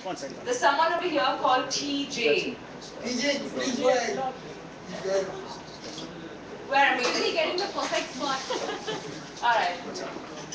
One second. There's someone over here called TJ. Where am I really getting the perfect spot? Alright. What's up?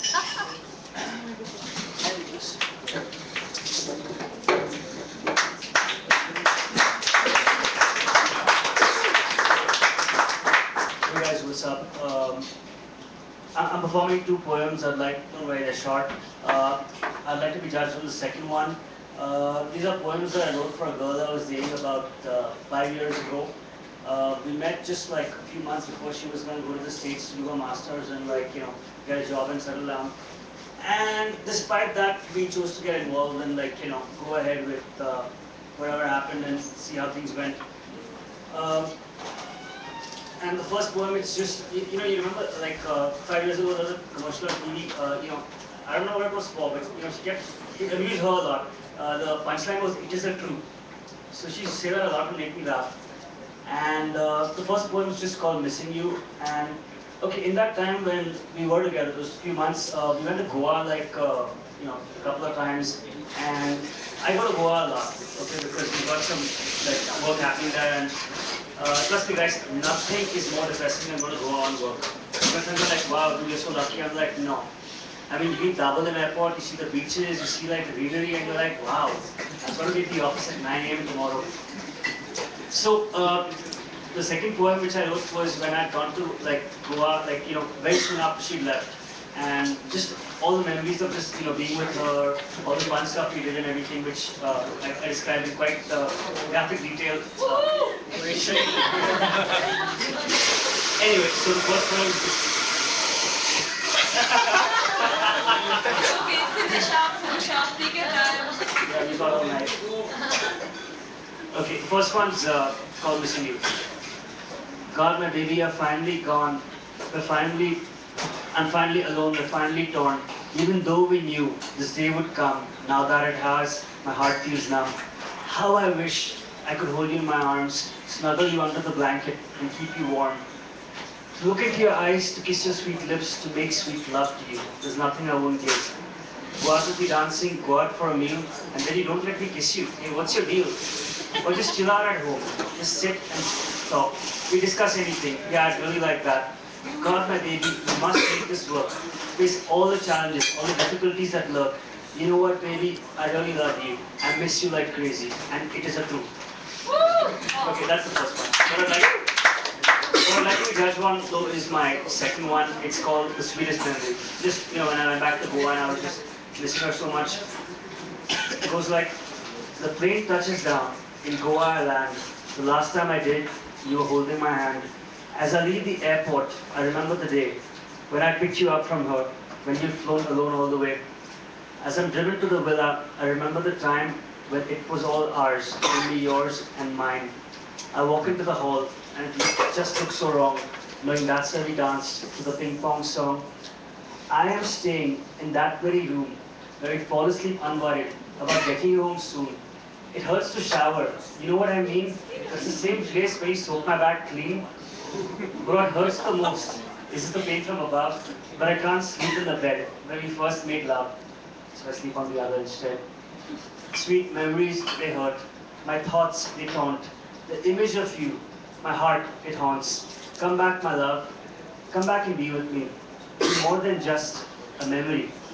Hey guys, what's up? I'm performing two poems. I'd like to write a short. Uh, I'd like to be judged on the second one. These are poems that I wrote for a girl I was dating about 5 years ago. We met just like a few months before she was going to go to the States to do her masters and get a job and settle down. And despite that, we chose to get involved and go ahead with whatever happened and see how things went. Um, and the first poem, it's just you remember like 5 years ago there was a commercial on TV. I don't know what it was for, but she kept it amused her a lot. The punchline was "It is a true." So she said that a lot to make me laugh. And the first poem is just called Missing You. And okay, in that time when we were together, those few months, we went to Goa a couple of times. And I go to Goa a lot, okay, because we got some like work happening there. And trust me, guys, nothing is more depressing than going to Goa on work. My friends are like, wow, dude, you're so lucky. I'm like, no. I mean, you leave Dublin Airport, you see the beaches, you see like the greenery, and you're like, wow, I'm going to be at the office at 9 a.m. tomorrow. So the second poem which I wrote was when I'd gone to like Goa, very soon after she left, and just all the memories of just being with her, all the fun stuff we did and everything, which I described in quite graphic detail. Anyway, so the first poem is Okay, finish up, finish up. Take your time. yeah, we got all night. Okay, the first one's called Missing You. God, my baby, you're finally gone. We're finally I'm finally alone, we're finally torn. Even though we knew this day would come, now that it has, my heart feels numb. How I wish I could hold you in my arms, snuggle you under the blanket, and keep you warm. To look into your eyes, to kiss your sweet lips, to make sweet love to you. There's nothing I won't give. Go out with me dancing, go out for a meal, and then you don't let me kiss you. Hey, what's your deal? Or just chill out at home. Just sit and talk. We discuss anything. Yeah, I'd really like that. God, my baby, you must make this work. Face all the challenges, all the difficulties that lurk. You know what, baby? I really love you. I miss you like crazy. And it is a truth. Okay, that's the first one. What I'd like to judge one though is my second one. It's called The Sweetest Memory. Just, when I went back to Goa and I was just missing her so much. It goes like, the plane touches down in Goa I land. The last time I did, you were holding my hand. As I leave the airport, I remember the day when I picked you up from her, when you'd flown alone all the way. As I'm driven to the villa, I remember the time when it was all ours, only yours and mine. I walk into the hall and it just looks so wrong, knowing that's where we danced to the ping pong song. I am staying in that very room where we fall asleep unworried about getting you home soon. It hurts to shower. You know what I mean? It's the same place where you soak my back clean. But what hurts the most is the pain from above, but I can't sleep in the bed where we first made love. So I sleep on the other instead. Sweet memories, they hurt. My thoughts, they taunt. The image of you, my heart, it haunts. Come back, my love. Come back and be with me. Be more than just a memory.